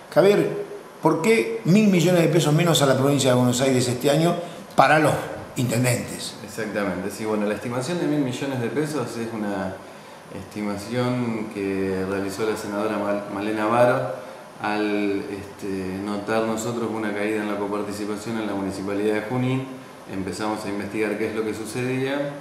Javier, ¿por qué 1.000 millones de pesos menos a la provincia de Buenos Aires este año para los intendentes? Exactamente, sí, bueno, la estimación de 1.000 millones de pesos es una estimación que realizó la senadora Malena Varo al notar nosotros una caída en la coparticipación en la Municipalidad de Junín. Empezamos a investigar qué es lo que sucedía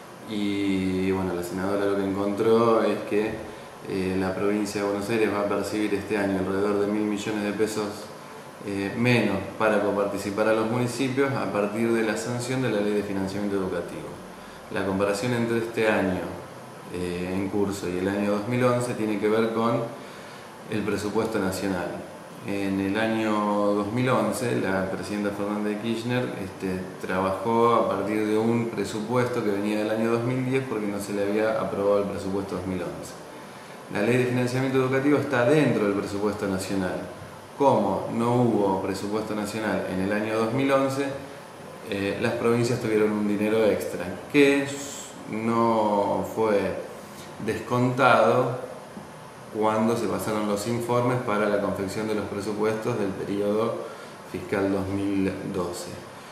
y bueno, la senadora lo que encontró es que la provincia de Buenos Aires va a percibir este año alrededor de 1.000 millones de pesos menos para coparticipar a los municipios a partir de la sanción de la Ley de Financiamiento Educativo. La comparación entre este año en curso y el año 2011 tiene que ver con el presupuesto nacional. En el año 2011 la presidenta Fernández de Kirchner trabajó a partir de un presupuesto que venía del año 2010 porque no se le había aprobado el presupuesto 2011. La Ley de Financiamiento Educativo está dentro del presupuesto nacional. Como no hubo presupuesto nacional en el año 2011, las provincias tuvieron un dinero extra que no fue descontado cuando se pasaron los informes para la confección de los presupuestos del periodo fiscal 2012.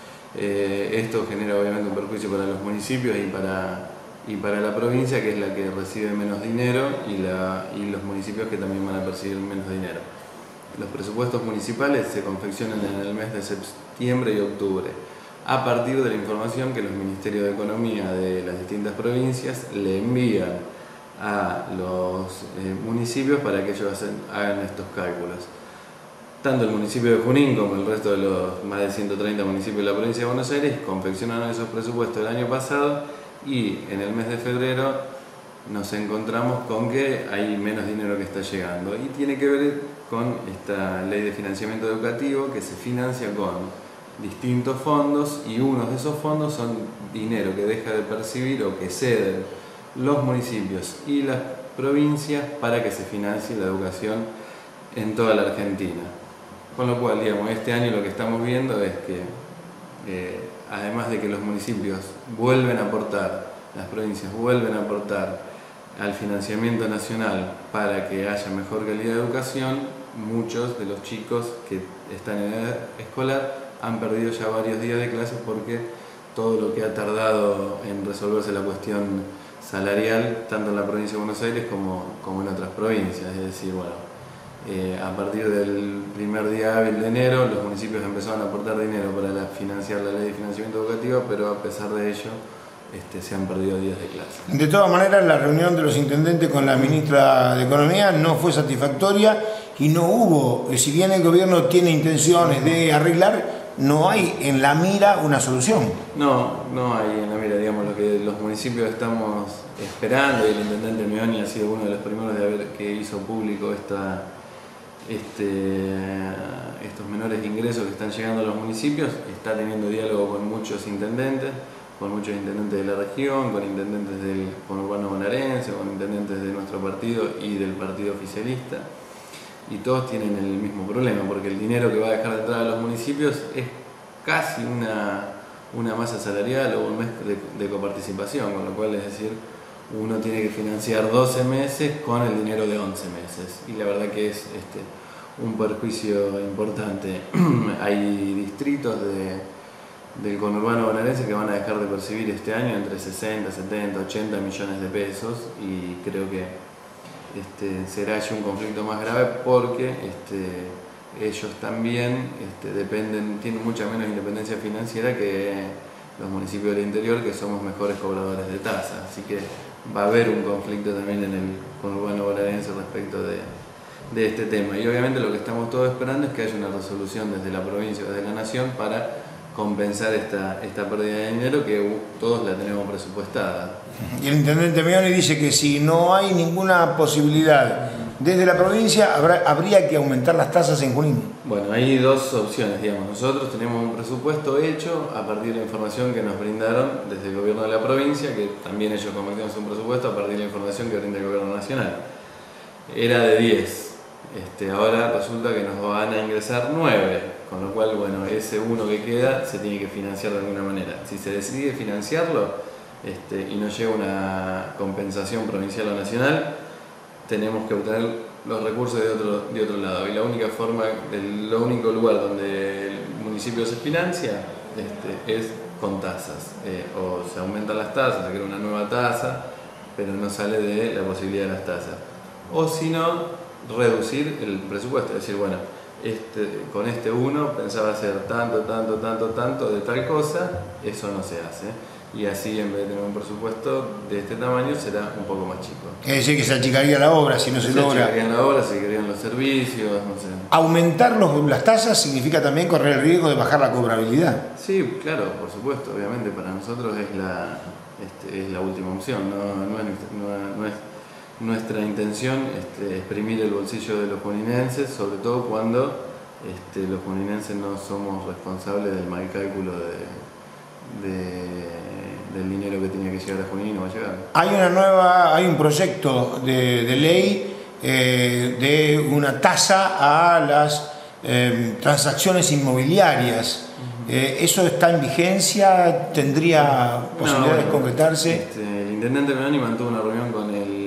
Esto genera obviamente un perjuicio para los municipios y para la provincia, que es la que recibe menos dinero, y los municipios que también van a percibir menos dinero. Los presupuestos municipales se confeccionan en el mes de septiembre y octubre, a partir de la información que los ministerios de Economía de las distintas provincias le envían a los municipios para que ellos hagan estos cálculos. Tanto el municipio de Junín como el resto de los más de 130 municipios de la provincia de Buenos Aires confeccionaron esos presupuestos el año pasado y en el mes de febrero nos encontramos con que hay menos dinero que está llegando y tiene que ver con esta ley de financiamiento educativo que se financia con distintos fondos y unos de esos fondos son dinero que deja de percibir o que ceden los municipios y las provincias para que se financie la educación en toda la Argentina. Con lo cual, digamos, este año lo que estamos viendo es que además de que los municipios vuelven a aportar, las provincias vuelven a aportar al financiamiento nacional para que haya mejor calidad de educación, muchos de los chicos que están en edad escolar han perdido ya varios días de clases porque todo lo que ha tardado en resolverse la cuestión salarial, tanto en la provincia de Buenos Aires como en otras provincias. Es decir, bueno, a partir del primer día hábil de enero, los municipios empezaron a aportar dinero para financiar la ley de financiamiento educativo, pero a pesar de ello, se han perdido días de clase. De todas maneras, la reunión de los intendentes con la ministra de Economía no fue satisfactoria y no hubo, si bien el gobierno tiene intenciones de arreglar, no hay en la mira una solución. No hay en la mira, digamos, lo que los municipios estamos esperando, y el intendente Meoni ha sido uno de los primeros que hizo público estos menores ingresos que están llegando a los municipios, está teniendo diálogo con muchos intendentes de la región, con intendentes del conurbano bonaerense, con intendentes de nuestro partido y del partido oficialista, y todos tienen el mismo problema, porque el dinero que va a dejar de entrar a los municipios es casi una masa salarial o un mes de coparticipación, con lo cual, es decir, uno tiene que financiar 12 meses con el dinero de 11 meses, y la verdad que es un perjuicio importante. Hay distritos del conurbano bonaerense que van a dejar de percibir este año entre 60, 70, 80 millones de pesos, y creo que será ya un conflicto más grave porque ellos también tienen mucha menos independencia financiera que los municipios del interior, que somos mejores cobradores de tasas, así que va a haber un conflicto también en el conurbano bonaerense respecto de este tema, y obviamente lo que estamos todos esperando es que haya una resolución desde la provincia o desde la nación para compensar esta pérdida de dinero que todos la tenemos presupuestada. Y el intendente Meoni dice que si no hay ninguna posibilidad desde la provincia, habría que aumentar las tasas en Junín. Bueno, hay dos opciones, digamos. Nosotros tenemos un presupuesto hecho a partir de la información que nos brindaron desde el gobierno de la provincia, que también ellos convirtieron un presupuesto a partir de la información que brinda el gobierno nacional. Era de 10. Ahora resulta que nos van a ingresar 9, con lo cual, bueno, ese uno que queda se tiene que financiar de alguna manera. Si se decide financiarlo y no llega una compensación provincial o nacional, tenemos que obtener los recursos de otro lado. Y la única forma, lo único lugar donde el municipio se financia es con tasas. O se aumentan las tasas, se crea una nueva tasa, pero no sale de la posibilidad de las tasas. O si no, reducir el presupuesto, es decir, bueno, con este uno pensaba hacer tanto de tal cosa, eso no se hace. Y así, en vez de tener un presupuesto de este tamaño, será un poco más chico. Es decir, que se achicaría la obra si no se logra. Se achicaría la obra, se achicarían los servicios, no sé. Aumentar las tasas significa también correr el riesgo de bajar la cobrabilidad. Sí, claro, por supuesto, obviamente para nosotros es la última opción, no es nuestra intención exprimir el bolsillo de los juninenses, sobre todo cuando los juninenses no somos responsables del mal cálculo del dinero que tenía que llegar a Junín y no va a llegar. Hay un proyecto de ley de una tasa a las transacciones inmobiliarias. ¿Eso está en vigencia? ¿Tendría posibilidad de concretarse? El intendente Meloni mantuvo una reunión con el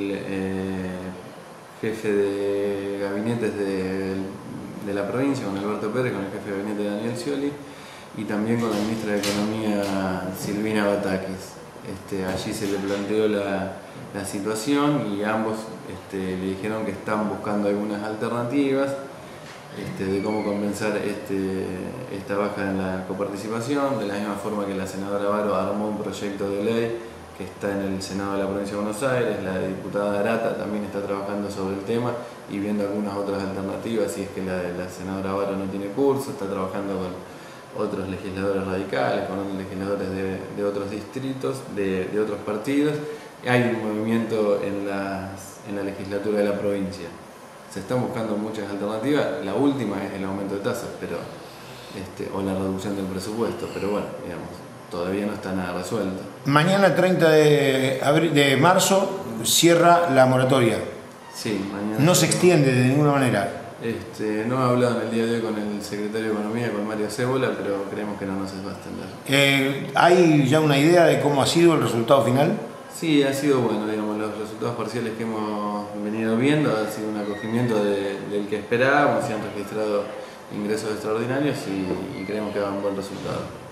jefe de gabinetes de la provincia, con Alberto Pérez, con el jefe de gabinete Daniel Scioli, y también con la ministra de Economía Silvina Batakis. Allí se le planteó la situación y ambos le dijeron que están buscando algunas alternativas de cómo compensar esta baja en la coparticipación, de la misma forma que la senadora Baro armó un proyecto de ley que está en el Senado de la Provincia de Buenos Aires. La diputada Arata también está trabajando sobre el tema y viendo algunas otras alternativas, si es que la de la senadora Baro no tiene curso, está trabajando con otros legisladores radicales, con otros legisladores de otros distritos, de otros partidos. Hay un movimiento en la legislatura de la provincia. Se están buscando muchas alternativas. La última es el aumento de tasas, o la reducción del presupuesto, pero bueno, digamos, todavía no está nada resuelto. Mañana 30 de marzo cierra la moratoria. Sí, mañana. No se extiende de ninguna manera. No he hablado en el día de hoy con el secretario de Economía, con Mario Cébola, pero creemos que no nos va a extender. ¿Hay ya una idea de cómo ha sido el resultado final? Sí, ha sido bueno, digamos, los resultados parciales que hemos venido viendo ha sido un acogimiento del que esperábamos, se han registrado ingresos extraordinarios y creemos que va a un buen resultado.